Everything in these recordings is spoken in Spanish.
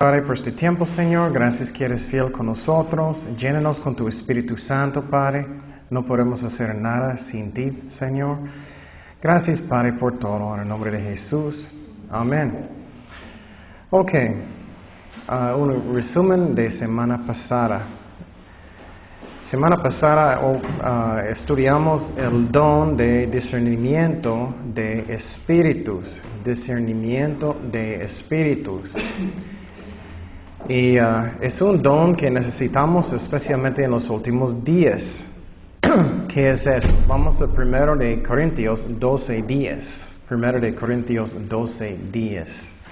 Padre, por este tiempo, Señor, gracias que eres fiel con nosotros. Llénanos con tu Espíritu Santo, Padre. No podemos hacer nada sin ti, Señor. Gracias, Padre, por todo. En el nombre de Jesús. Amén. Ok. Un resumen de semana pasada. Semana pasada estudiamos el don de discernimiento de espíritus. Discernimiento de espíritus. Y es un don que necesitamos especialmente en los últimos días. ¿Qué es eso? Vamos a 1 de Corintios 12:10. 1 de Corintios 12:10.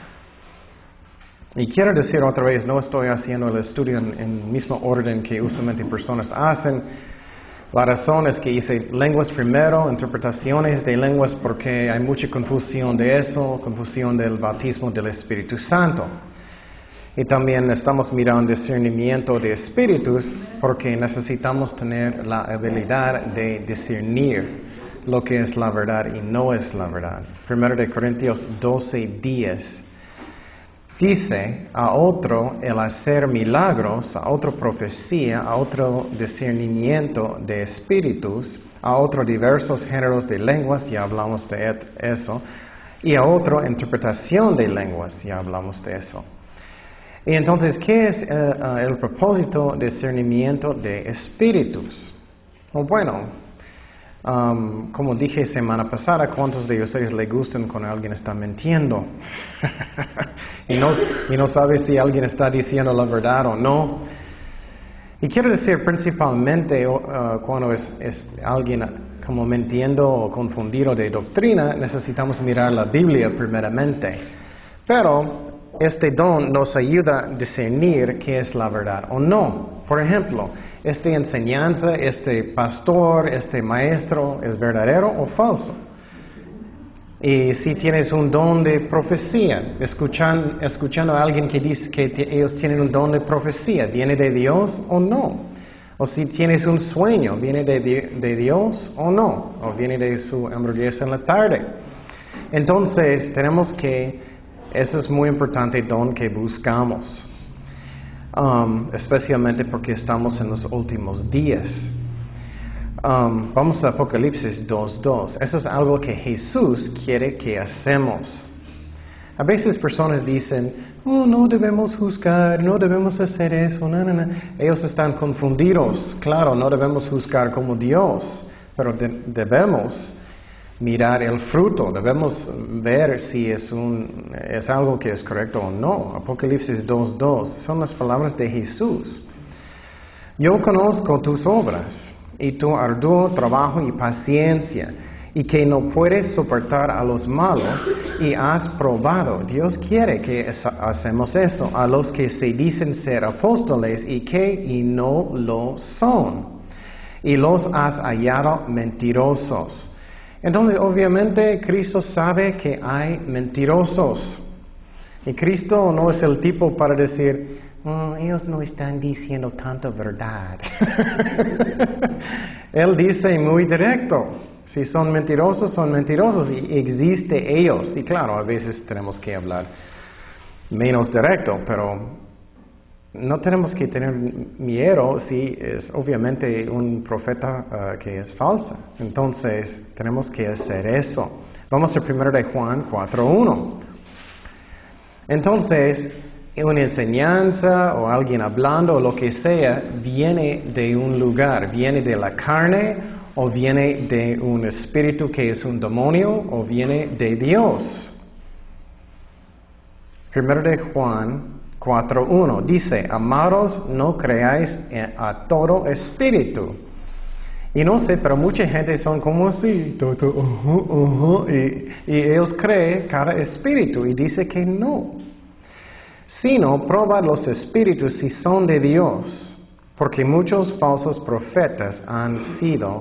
Y quiero decir otra vez, no estoy haciendo el estudio en el mismo orden que usualmente personas hacen. La razón es que hice lenguas primero, interpretaciones de lenguas, porque hay mucha confusión de eso, confusión del bautismo del Espíritu Santo. Y también estamos mirando discernimiento de espíritus porque necesitamos tener la habilidad de discernir lo que es la verdad y no es la verdad. 1 de Corintios 12:10 dice: a otro el hacer milagros, a otro profecía, a otro discernimiento de espíritus, a otro diversos géneros de lenguas, ya hablamos de eso, y a otro interpretación de lenguas, ya hablamos de eso. Y entonces, ¿qué es el propósito de discernimiento de espíritus? Bueno, como dije semana pasada, ¿cuántos de ustedes les gustan cuando alguien está mintiendo? y no sabe si alguien está diciendo la verdad o no. Y quiero decir principalmente cuando es alguien como mintiendo o confundido de doctrina, necesitamos mirar la Biblia primeramente. Pero este don nos ayuda a discernir qué es la verdad o no. Por ejemplo, esta enseñanza, este pastor, este maestro, ¿es verdadero o falso? Y si tienes un don de profecía, escuchando a alguien que dice que ellos tienen un don de profecía, ¿viene de Dios o no? O si tienes un sueño, ¿viene de Dios o no? ¿O viene de su hamburguesa en la tarde? Entonces, eso es muy importante don que buscamos, especialmente porque estamos en los últimos días. Vamos a Apocalipsis 2:2. Eso es algo que Jesús quiere que hacemos. A veces personas dicen, no debemos juzgar, no debemos hacer eso, no. Ellos están confundidos. Claro, no debemos juzgar como Dios, pero debemos mirar el fruto, debemos ver si es algo que es correcto o no. Apocalipsis 2:2 son las palabras de Jesús. Yo conozco tus obras y tu arduo trabajo y paciencia, y que no puedes soportar a los malos, y has probado. Dios quiere que hacemos eso a los que se dicen ser apóstoles y no lo son, y los has hallado mentirosos. Entonces, obviamente, Cristo sabe que hay mentirosos. Y Cristo no es el tipo para decir, ellos no están diciendo tanta verdad. Él dice muy directo, si son mentirosos y existe ellos. Y claro, a veces tenemos que hablar menos directo, pero no tenemos que tener miedo si es obviamente un profeta que es falso. Entonces, tenemos que hacer eso. Vamos a 1 de Juan 4:1. Entonces, una enseñanza o alguien hablando o lo que sea, viene de un lugar, viene de la carne o viene de un espíritu que es un demonio o viene de Dios. 1 de Juan 4:1 dice: amados, no creáis a todo espíritu. Y no sé, pero mucha gente son como así, y ellos creen cada espíritu y dice que no. Sino probad los espíritus si son de Dios, porque muchos falsos profetas han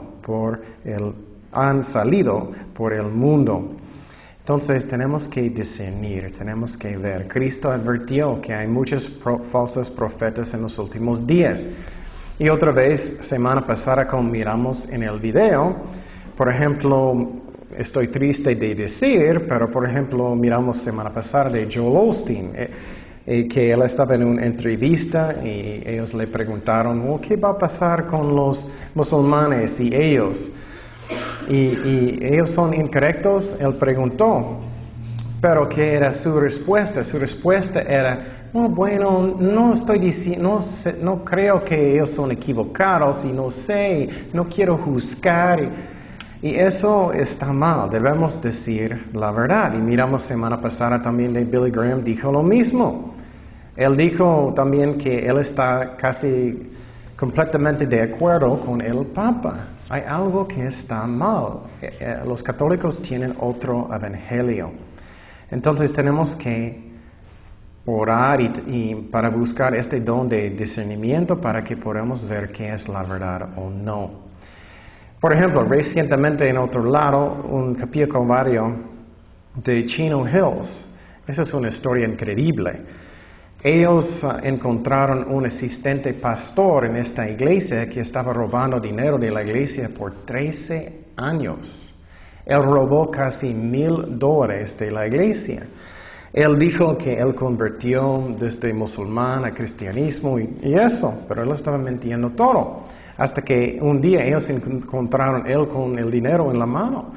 salido por el mundo. Entonces tenemos que discernir, tenemos que ver. Cristo advirtió que hay muchos falsos profetas en los últimos días. Y otra vez, semana pasada, como miramos en el video, por ejemplo, estoy triste de decir, pero por ejemplo, miramos semana pasada de Joel Osteen. que él estaba en una entrevista y ellos le preguntaron, ¿qué va a pasar con los musulmanes y ellos? Y ellos son incorrectos, él preguntó. Pero ¿qué era su respuesta? Su respuesta era, bueno, no estoy diciendo, no creo que ellos son equivocados y no sé, no quiero juzgar. Y eso está mal, debemos decir la verdad. Y miramos semana pasada también de Billy Graham dijo lo mismo. Él dijo también que él está casi completamente de acuerdo con el Papa. Hay algo que está mal. Los católicos tienen otro evangelio. Entonces tenemos que orar y para buscar este don de discernimiento para que podamos ver qué es la verdad o no. Por ejemplo, recientemente en otro lado, un capilla calvario de Chino Hills. Esa es una historia increíble. Ellos encontraron un asistente pastor en esta iglesia que estaba robando dinero de la iglesia por 13 años. Él robó casi $1,000 de la iglesia. Él dijo que él convirtió desde musulmán a cristianismo y eso, pero él estaba mintiendo todo. Hasta que un día ellos encontraron él con el dinero en la mano.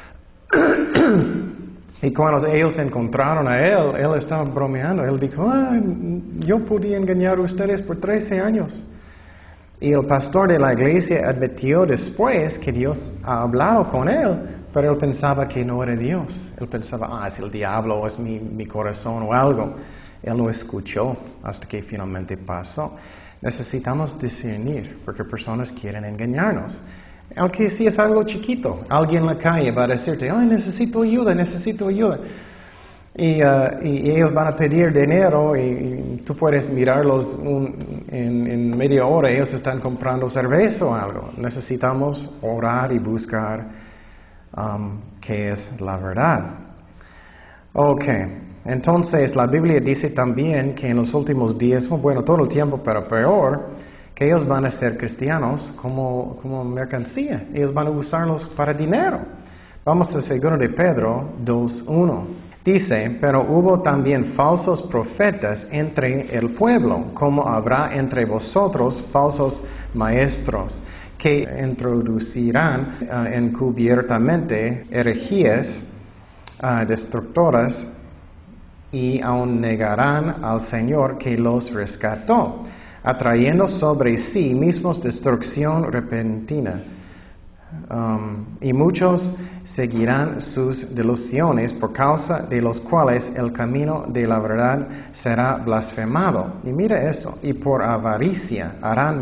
Y cuando ellos encontraron a él estaba bromeando. Él dijo, yo podía engañar a ustedes por 13 años. Y el pastor de la iglesia admitió después que Dios ha hablado con él, pero él pensaba que no era Dios. Él pensaba, es el diablo, es mi corazón o algo. Él no escuchó hasta que finalmente pasó. Necesitamos discernir, porque personas quieren engañarnos. Aunque si es algo chiquito, alguien en la calle va a decirte, necesito ayuda. Y ellos van a pedir dinero y tú puedes mirarlos en media hora, ellos están comprando cerveza o algo. Necesitamos orar y buscar qué es la verdad. Ok, entonces la Biblia dice también que en los últimos días, todo el tiempo, pero peor, que ellos van a ser cristianos como mercancía. Ellos van a usarlos para dinero. Vamos a 2 de Pedro 2:1. Dice, pero hubo también falsos profetas entre el pueblo, como habrá entre vosotros falsos maestros, que introducirán encubiertamente herejías destructoras y aun negarán al Señor que los rescató, atrayendo sobre sí mismos destrucción repentina. Y muchos seguirán sus delusiones, por causa de los cuales el camino de la verdad será blasfemado. Y mira eso, y por avaricia harán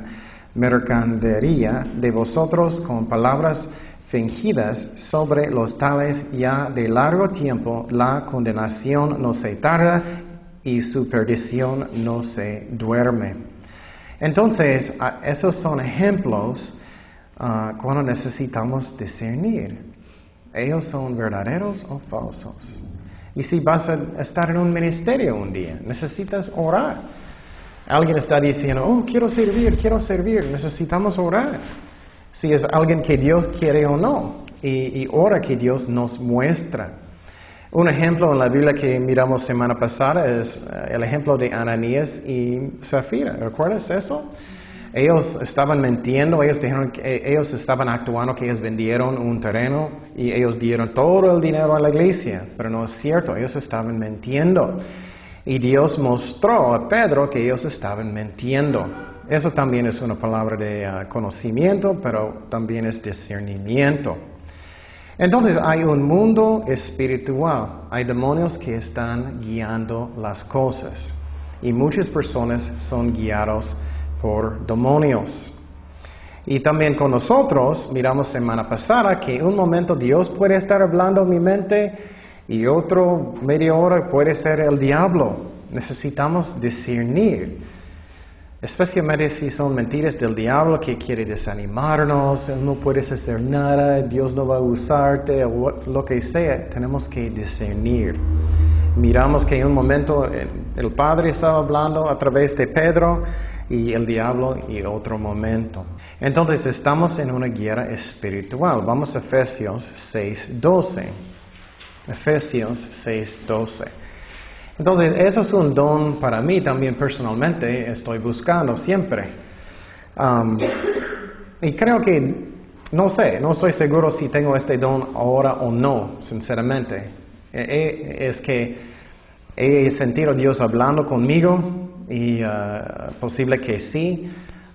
mercadería de vosotros con palabras fingidas. Sobre los tales ya de largo tiempo la condenación no se tarda y su perdición no se duerme. Entonces, esos son ejemplos cuando necesitamos discernir. ¿Ellos son verdaderos o falsos? Y si vas a estar en un ministerio un día, necesitas orar. Alguien está diciendo, quiero servir, necesitamos orar. Si es alguien que Dios quiere o no. Y ora que Dios nos muestra. Un ejemplo en la Biblia que miramos semana pasada es el ejemplo de Ananías y Zafira. ¿Recuerdas eso? Ellos estaban mintiendo, ellos dijeron que ellos estaban actuando que ellos vendieron un terreno y ellos dieron todo el dinero a la iglesia, pero no es cierto, ellos estaban mintiendo. Y Dios mostró a Pedro que ellos estaban mintiendo. Eso también es una palabra de conocimiento, pero también es discernimiento. Entonces hay un mundo espiritual, hay demonios que están guiando las cosas y muchas personas son guiados por demonios. Y también con nosotros, miramos semana pasada que un momento Dios puede estar hablando en mi mente y otro media hora puede ser el diablo. Necesitamos discernir. Especialmente si son mentiras del diablo que quiere desanimarnos, no puedes hacer nada, Dios no va a usarte, o lo que sea, tenemos que discernir. Miramos que en un momento el Padre estaba hablando a través de Pedro y el diablo y otro momento. Entonces estamos en una guerra espiritual. Vamos a Efesios 6:12. Efesios 6:12. Entonces, eso es un don para mí también personalmente, estoy buscando siempre. Y creo que, no estoy seguro si tengo este don ahora o no, sinceramente. Es que he sentido a Dios hablando conmigo y posible que sí.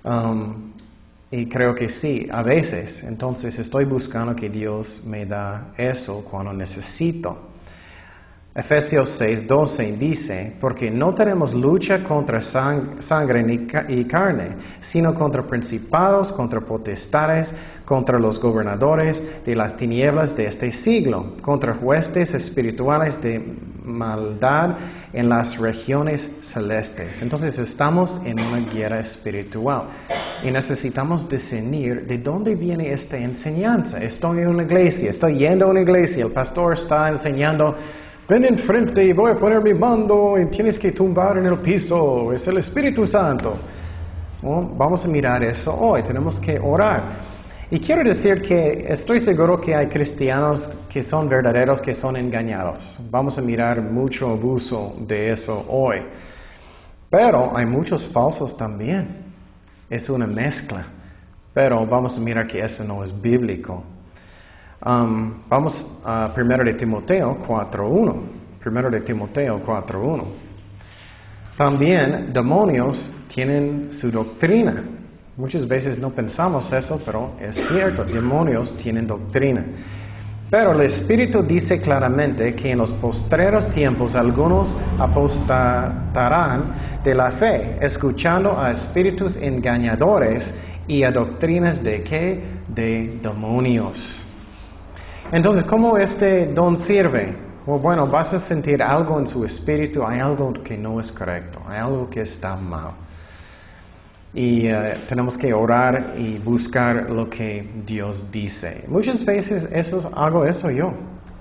Y creo que sí, a veces. Entonces estoy buscando que Dios me da eso cuando necesito. Efesios 6:12 dice, porque no tenemos lucha contra sangre y carne, sino contra principados, contra potestades, contra los gobernadores de las tinieblas de este siglo, contra huestes espirituales de maldad en las regiones celestes. Entonces estamos en una guerra espiritual y necesitamos discernir de dónde viene esta enseñanza. Estoy en una iglesia, estoy yendo a una iglesia, el pastor está enseñando, ven enfrente y voy a poner mi mando y tienes que tumbar en el piso, es el Espíritu Santo. Bueno, vamos a mirar eso hoy, tenemos que orar. Y quiero decir que estoy seguro que hay cristianos que son verdaderos, que son engañados. Vamos a mirar mucho abuso de eso hoy. Pero hay muchos falsos también. Es una mezcla. Pero vamos a mirar que eso no es bíblico. Vamos a 1 de Timoteo 4:1. 1 de Timoteo 4:1. También demonios tienen su doctrina. Muchas veces no pensamos eso, pero es cierto, demonios tienen doctrina. Pero el Espíritu dice claramente que en los postreros tiempos algunos apostatarán de la fe, escuchando a espíritus engañadores y a doctrinas de ¿qué? De demonios. Entonces, ¿cómo este don sirve? Bueno, vas a sentir algo en su espíritu, hay algo que no es correcto, hay algo que está mal. Y tenemos que orar y buscar lo que Dios dice. Muchas veces hago eso yo.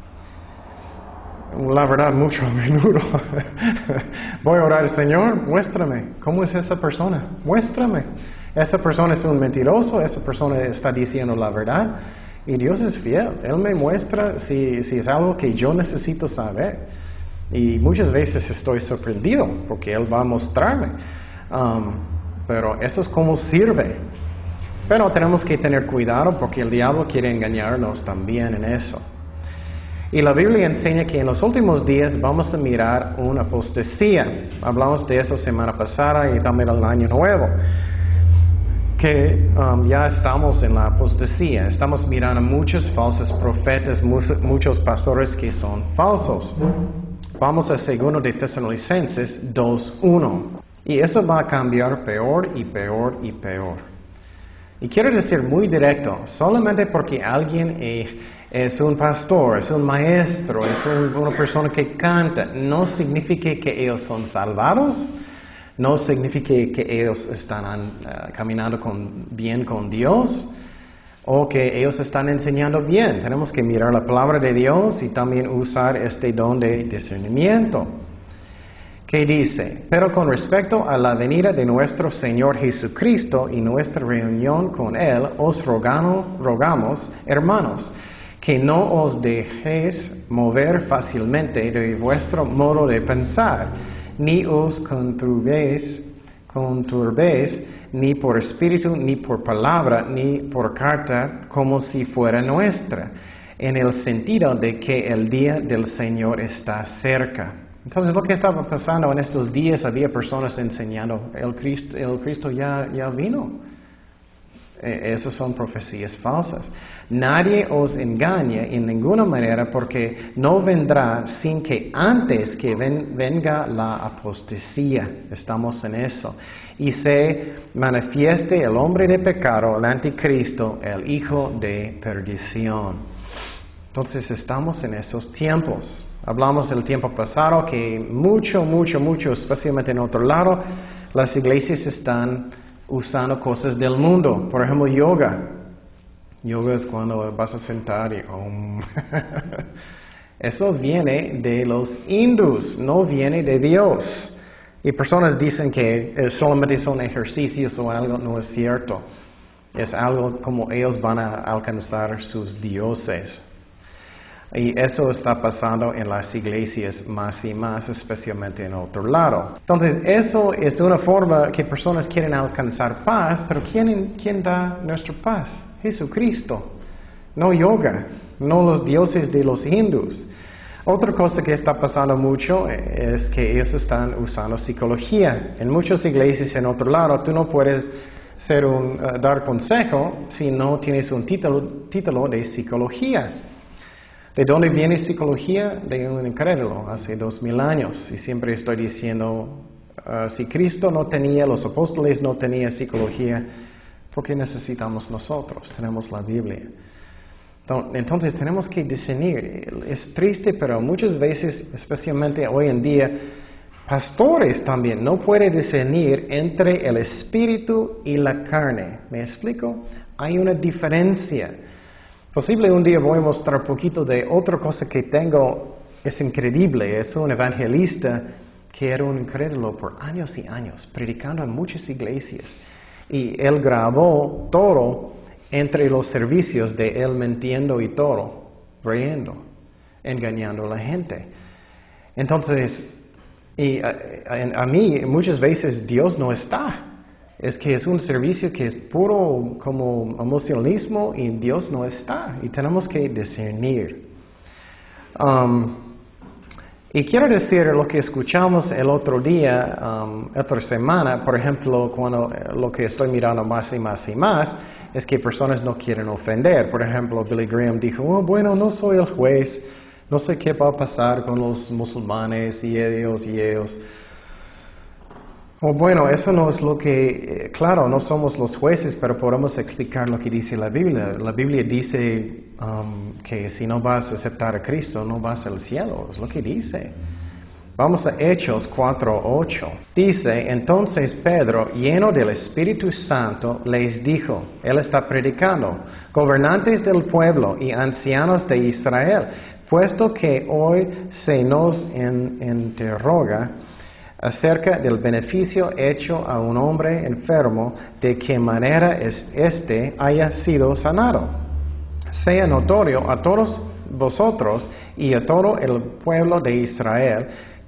La verdad, mucho a menudo. Voy a orar, Señor, muéstrame, ¿cómo es esa persona? Muéstrame. Esa persona es un mentiroso, esa persona está diciendo la verdad. Y Dios es fiel. Él me muestra si es algo que yo necesito saber. Y muchas veces estoy sorprendido porque Él va a mostrarme. Pero eso es como sirve. Pero tenemos que tener cuidado porque el diablo quiere engañarnos también en eso. Y la Biblia enseña que en los últimos días vamos a mirar una apostasía. Hablamos de eso semana pasada y también el año nuevo. Que ya estamos en la apostasía. Estamos mirando muchos falsos profetas, muchos pastores que son falsos. Vamos a 2 de Tesalonicenses 2:1. Y eso va a cambiar peor y peor y peor. Y quiero decir muy directo, solamente porque alguien es un pastor, es un maestro, es una persona que canta, no significa que ellos son salvados, no significa que ellos están caminando bien con Dios, o que ellos están enseñando bien. Tenemos que mirar la palabra de Dios y también usar este don de discernimiento. ¿Qué dice? Pero con respecto a la venida de nuestro Señor Jesucristo y nuestra reunión con Él, os rogamos, hermanos, que no os dejéis mover fácilmente de vuestro modo de pensar, ni os conturbéis, ni por espíritu, ni por palabra, ni por carta, como si fuera nuestra, en el sentido de que el día del Señor está cerca. Entonces, lo que estaba pasando en estos días, había personas enseñando, el Cristo ya vino. Esas son profecías falsas. Nadie os engañe en ninguna manera, porque no vendrá sin que antes que venga la apostasía. Estamos en eso. Y se manifieste el hombre de pecado, el anticristo, el hijo de perdición. Entonces, estamos en esos tiempos. Hablamos del tiempo pasado que mucho, especialmente en otro lado, las iglesias están usando cosas del mundo. Por ejemplo, yoga. Yoga es cuando vas a sentar y eso viene de los hindús, no viene de Dios. Y personas dicen que solamente son ejercicios o algo, no es cierto. Es algo como ellos van a alcanzar sus dioses. Y eso está pasando en las iglesias más y más, especialmente en otro lado. Entonces, eso es una forma que personas quieren alcanzar paz, pero ¿quién da nuestra paz? Jesucristo, no yoga, no los dioses de los hindús. Otra cosa que está pasando mucho es que ellos están usando psicología. En muchas iglesias en otro lado, tú no puedes dar consejo si no tienes un título de psicología. ¿De dónde viene psicología? De un incrédulo, hace 2000 años. Y siempre estoy diciendo, si Cristo no tenía, los apóstoles no tenían psicología, ¿por qué necesitamos nosotros? Tenemos la Biblia. Entonces tenemos que discernir. Es triste, pero muchas veces, especialmente hoy en día, pastores también no pueden discernir entre el espíritu y la carne. ¿Me explico? Hay una diferencia. Posible un día voy a mostrar un poquito de otra cosa que tengo, es increíble, es un evangelista que era un incrédulo por años y años, predicando en muchas iglesias. Y él grabó todo entre los servicios de él mintiendo y todo, riendo, engañando a la gente. Entonces, a mí muchas veces Dios no está. Es que es un servicio que es puro como emocionalismo y Dios no está. Y tenemos que discernir. Y quiero decir lo que escuchamos el otro día, otra semana, por ejemplo, cuando lo que estoy mirando más y más y más, es que personas no quieren ofender. Por ejemplo, Billy Graham dijo, oh, bueno, no soy el juez, no sé qué va a pasar con los musulmanes y ellos. Oh, bueno, eso no es lo que, claro, no somos los jueces, pero podemos explicar lo que dice la Biblia. La Biblia dice que si no vas a aceptar a Cristo, no vas al cielo, es lo que dice. Vamos a Hechos 4:8. Dice, entonces Pedro, lleno del Espíritu Santo, les dijo, él está predicando, gobernantes del pueblo y ancianos de Israel, puesto que hoy se nos interroga acerca del beneficio hecho a un hombre enfermo, de qué manera éste haya sido sanado. Sea notorio a todos vosotros y a todo el pueblo de Israel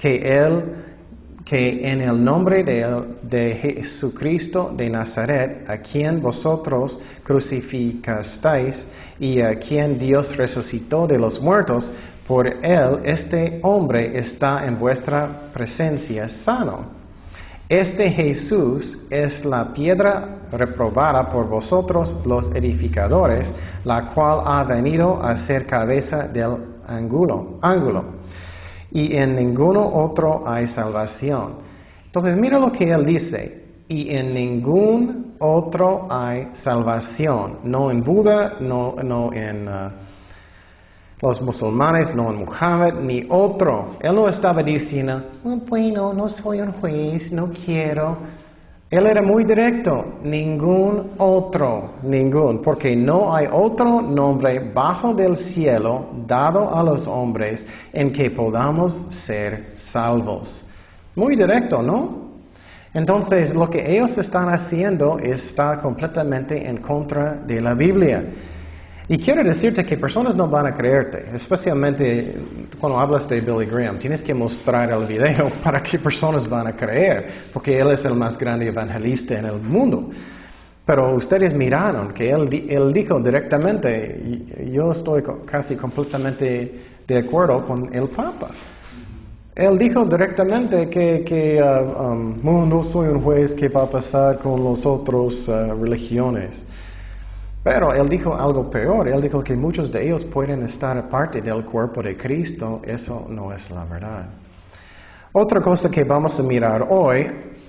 que en el nombre de Jesucristo de Nazaret, a quien vosotros crucificasteis y a quien Dios resucitó de los muertos, por él este hombre está en vuestra presencia sano. Este Jesús es la piedra reprobada por vosotros los edificadores, la cual ha venido a ser cabeza del ángulo. Y en ninguno otro hay salvación. Entonces mira lo que él dice. Y en ningún otro hay salvación. No en Buda, no en los musulmanes, no en Muhammad, ni otro. Él no estaba diciendo, bueno, no soy un juez, no quiero. Él era muy directo, ningún, porque no hay otro nombre bajo del cielo dado a los hombres en que podamos ser salvos. Muy directo, ¿no? Entonces, lo que ellos están haciendo está completamente en contra de la Biblia. Y quiero decirte que personas no van a creerte, especialmente cuando hablas de Billy Graham. Tienes que mostrar el video para que personas van a creer, porque él es el más grande evangelista en el mundo. Pero ustedes miraron que él dijo directamente, y yo estoy casi completamente de acuerdo con el Papa. Él dijo directamente que no soy un juez, ¿qué va a pasar con las otras religiones? Pero él dijo algo peor, él dijo que muchos de ellos pueden estar aparte del cuerpo de Cristo, eso no es la verdad. Otra cosa que vamos a mirar hoy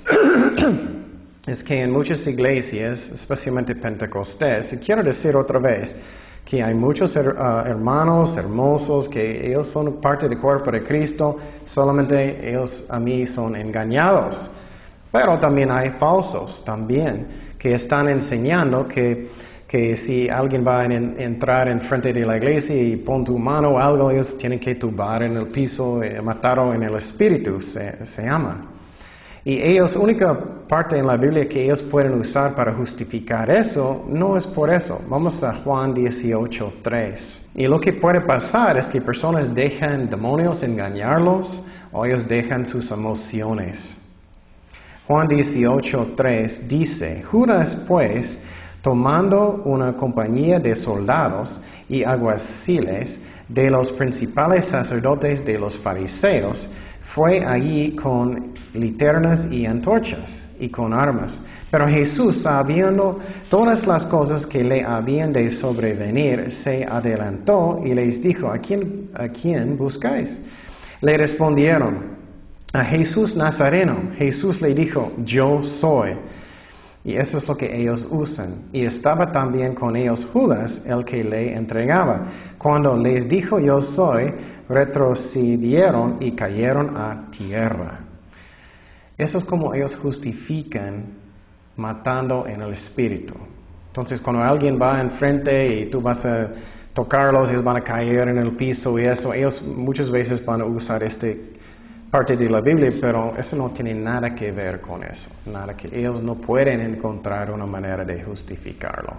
es que en muchas iglesias, especialmente Pentecostés, y quiero decir otra vez que hay muchos hermanos hermosos que ellos son parte del cuerpo de Cristo, solamente ellos a mí son engañados. Pero también hay falsos también que están enseñando que si alguien va a entrar en frente de la iglesia y pon tu mano o algo, ellos tienen que tumbar en el piso, matarlo en el espíritu, se llama. Y ellos, única parte en la Biblia que ellos pueden usar para justificar eso, no es por eso. Vamos a Juan 18:3. Y lo que puede pasar es que personas dejan demonios engañarlos o ellos dejan sus emociones. Juan 18:3 dice, Judas pues, tomando una compañía de soldados y alguaciles de los principales sacerdotes de los fariseos, fue allí con linternas y antorchas y con armas. Pero Jesús, sabiendo todas las cosas que le habían de sobrevenir, se adelantó y les dijo, ¿a quién buscáis? Le respondieron, a Jesús Nazareno. Jesús le dijo, yo soy. Y eso es lo que ellos usan. Y estaba también con ellos Judas, el que le entregaba. Cuando les dijo yo soy, retrocedieron y cayeron a tierra. Eso es como ellos justifican matando en el espíritu. Entonces cuando alguien va enfrente y tú vas a tocarlos, ellos van a caer en el piso y eso, ellos muchas veces van a usar parte de la Biblia, pero eso no tiene nada que ver con eso. Nada que ellos no pueden encontrar una manera de justificarlo.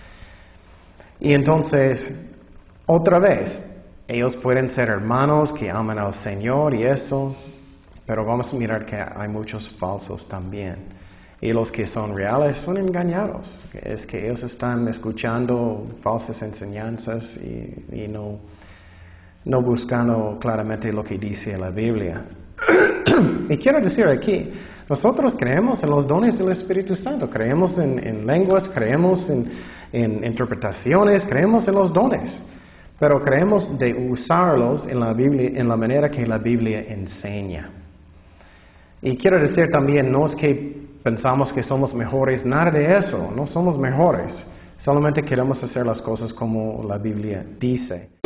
Y entonces, otra vez, ellos pueden ser hermanos que aman al Señor y eso, pero vamos a mirar que hay muchos falsos también. Y los que son reales son engañados. Es que ellos están escuchando falsas enseñanzas y no buscando claramente lo que dice la Biblia. Y quiero decir aquí, nosotros creemos en los dones del Espíritu Santo, creemos en lenguas, creemos en interpretaciones, creemos en los dones, pero creemos de usarlos en la Biblia, en la manera que la Biblia enseña. Y quiero decir también, no es que pensamos que somos mejores, nada de eso, no somos mejores, solamente queremos hacer las cosas como la Biblia dice.